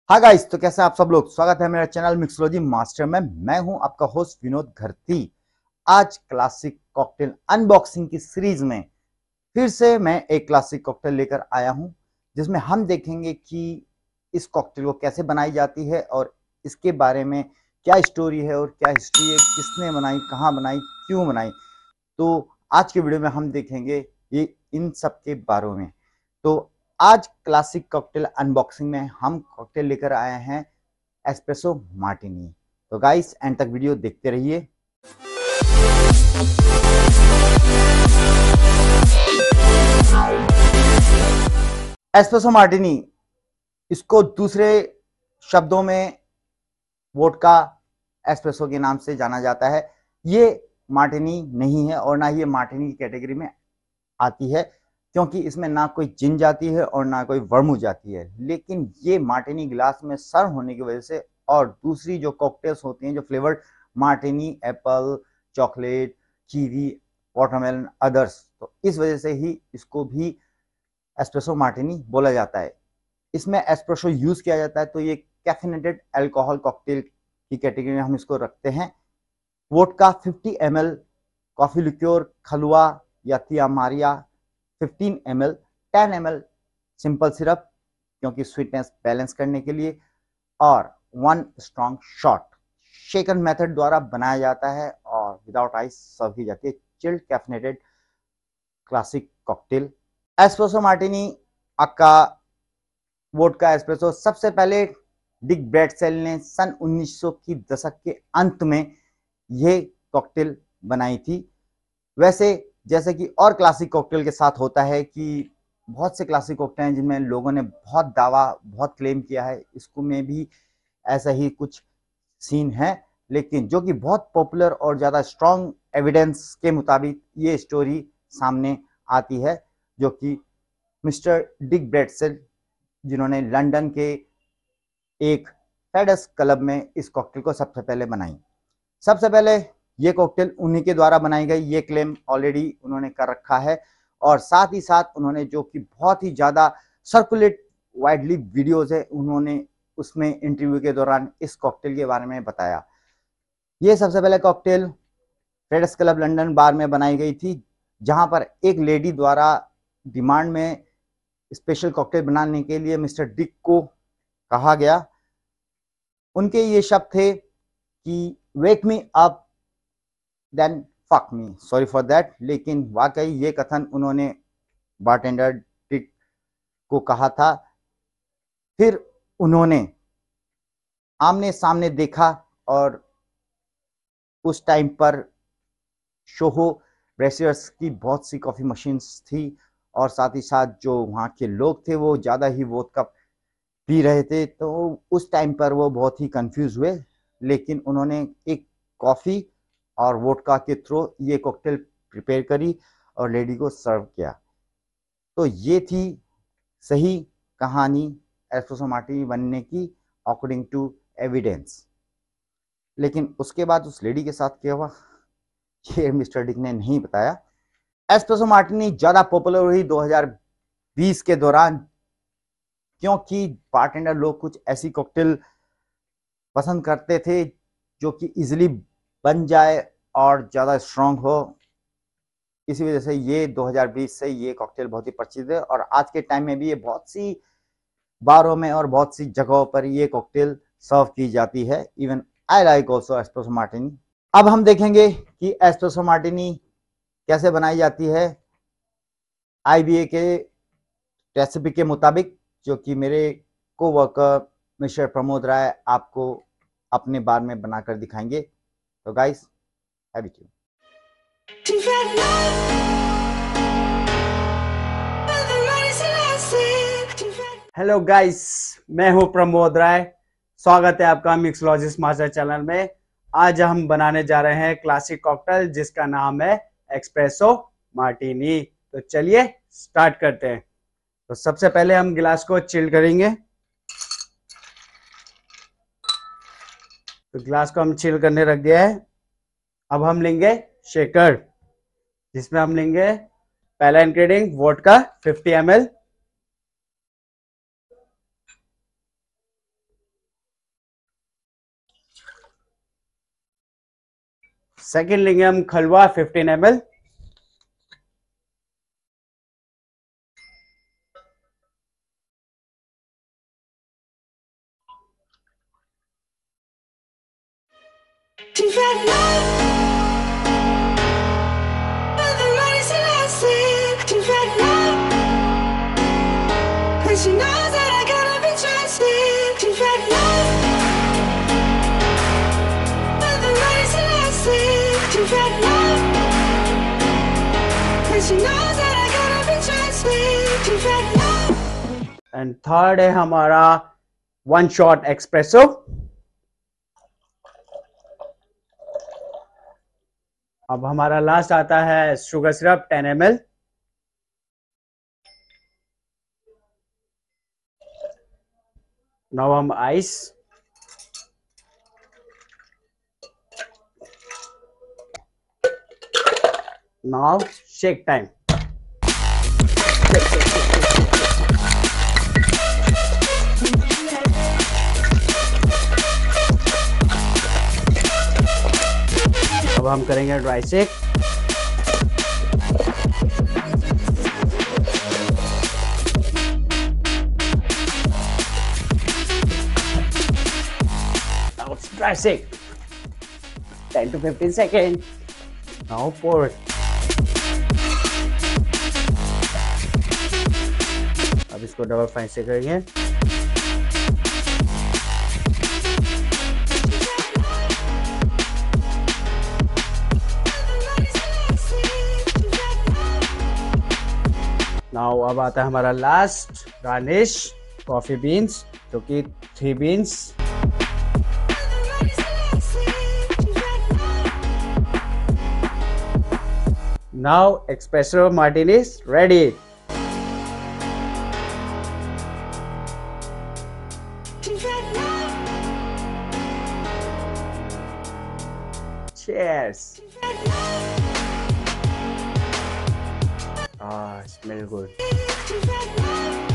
हाँ गाइस, तो कैसे हैं आप सब लोग। स्वागत है मेरा चैनल मिक्सोलॉजी मास्टर में। मैं हूं आपका होस्ट विनोद घरती। आज क्लासिक कॉकटेल अनबॉक्सिंग की सीरीज में फिर से मैं एक क्लासिक कॉकटेल लेकर आया हूं, जिसमें हम देखेंगे कि इस कॉकटेल को कैसे बनाई जाती है और इसके बारे में क्या स्टोरी है और क्या हिस्ट्री है, किसने बनाई, कहाँ बनाई, क्यों बनाई। तो आज के वीडियो में हम देखेंगे ये इन सब के बारे में। तो आज क्लासिक कॉकटेल अनबॉक्सिंग में हम कॉकटेल लेकर आए हैं एस्प्रेसो मार्टिनी। तो गाइस, एंड तक वीडियो देखते रहिए। एस्प्रेसो मार्टिनी, इसको दूसरे शब्दों में वोडका एस्प्रेसो के नाम से जाना जाता है। ये मार्टिनी नहीं है और ना ये मार्टिनी की कैटेगरी में आती है, क्योंकि इसमें ना कोई जिन जाती है और ना कोई वर्मू जाती है। लेकिन ये मार्टिनी ग्लास में सर्व होने की वजह से और दूसरी जो कॉकटेल्स होती हैं जो flavoured martini, apple, chocolate, kiwi, watermelon, others, तो इस वजह से ही इसको भी एस्प्रेसो मार्टिनी बोला जाता है। इसमें एस्प्रेसो यूज किया जाता है, तो ये कैफिनेटेड अल्कोहल कॉकटेल की कैटेगरी में हम इसको रखते हैं। Vodka 50 ml, coffee liqueur Kahlua या Tia Maria 15 ml, 10 ml simple syrup क्योंकि स्वीटनेस बैलेंस करने के लिए, और 1 स्ट्रॉन्ग शॉट शेकन मेथड द्वारा बनाया जाता है और विदाउट आइस सर्व की जाती है। Chilled caffeinated classic cocktail espresso martini aka vodka espresso सबसे पहले डिक ब्रैडसेल ने सन 1900 की दशक के अंत में ये कॉकटेल बनाई थी। वैसे जैसे कि और क्लासिक कॉकटेल के साथ होता है कि बहुत से क्लासिक कॉकटेल हैं जिनमें लोगों ने बहुत दावा, बहुत क्लेम किया है, इसको में भी ऐसा ही कुछ सीन है। लेकिन जो कि बहुत पॉपुलर और ज़्यादा स्ट्रॉन्ग एविडेंस के मुताबिक ये स्टोरी सामने आती है, जो कि मिस्टर डिक ब्रैडसेल, जिन्होंने लंदन के एक फेडस क्लब में इस कॉकटेल को सबसे पहले बनाई। सबसे पहले ये कॉकटेल उन्हीं के द्वारा बनाई गई, ये क्लेम ऑलरेडी उन्होंने कर रखा है। और साथ ही साथ उन्होंने जो कि बहुत ही ज़्यादा सर्कुलेट वाइडली वीडियोज है, उन्होंने उसमें इंटरव्यू के दौरान इस कॉकटेल के बारे में बताया। ये सबसे पहले कॉकटेल फेडस क्लब लंदन बार में बनाई गई थी, जहां पर एक लेडी द्वारा डिमांड में स्पेशल कॉकटेल बनाने के लिए मिस्टर डिक को कहा गया। उनके ये शब्द थे कि wake me up then fuck me, sorry for that. लेकिन वाकई ये कथन उन्होंने बारटेंडर डिक को कहा था। फिर उन्होंने आमने सामने देखा और उस टाइम पर शोहो ब्रेसियर्स की बहुत सी कॉफ़ी मशीन्स थी और साथ ही साथ जो वहाँ के लोग थे वो ज़्यादा ही वोदका पी रहे थे, तो उस टाइम पर वो बहुत ही कंफ्यूज हुए। लेकिन उन्होंने एक कॉफ़ी और वोडका के थ्रू ये कॉकटेल प्रिपेयर करी और लेडी को सर्व किया। तो ये थी सही कहानी एस्प्रेसो मार्टिनी बनने की अकॉर्डिंग टू एविडेंस। लेकिन उसके बाद उस लेडी के साथ क्या हुआ, ये मिस्टर डिक ने नहीं बताया। एस्प्रेसो मार्टिनी ज़्यादा पॉपुलर हुई 2020 के दौरान, क्योंकि बारटेंडर लोग कुछ ऐसी कॉकटेल पसंद करते थे जो कि इजीली बन जाए और ज़्यादा स्ट्रॉन्ग हो। इसी वजह से ये 2020 से ये कॉकटेल बहुत ही प्रचलित है और आज के टाइम में भी ये बहुत सी बारों में और बहुत सी जगहों पर ये कॉकटेल सर्व की जाती है। Even I like also espresso martini. अब हम देखेंगे कि एस्प्रेसो मार्टिनी कैसे बनाई जाती है आईबीए के रेसिपी के मुताबिक, जो कि मेरे को वर्कर मिस्टर प्रमोद राय आपको अपने बार में बनाकर दिखाएंगे। तो guys, have it. Hello guys, मैं हूं प्रमोद राय। स्वागत है आपका मिक्सोलॉजिस्ट मास्टर चैनल में। आज हम बनाने जा रहे हैं क्लासिक कॉकटेल जिसका नाम है एस्प्रेसो मार्टिनी। तो चलिए स्टार्ट करते हैं। तो सबसे पहले हम गिलास को चिल करेंगे। तो गिलास को हम चिल करने रख दिया है। अब हम लेंगे शेकर, जिसमें हम लेंगे पहला इंग्रेडिएंट वोडका 50 ml, सेकेंड लेंगे हम Kahlua 15 ml। She knows that I gotta be trusted. She's ready love, but the money's elastic. She's ready love, and she knows that I gotta be trusted. She's ready love. And third है हमारा 1 shot espresso. अब हमारा last आता है sugar syrup 10 ml। Now हम ice. Now shake time. अब हम करेंगे dry shake. Now it's dry shake. 10 to 15 seconds. Now pour it. अब इसको डबल फ्राई से करेंगे। नाउ अब आता है हमारा लास्ट गार्निश कॉफी बीन्स, जो कि 3 beans. Now espresso martini is ready. Cheers. Ah, smell good.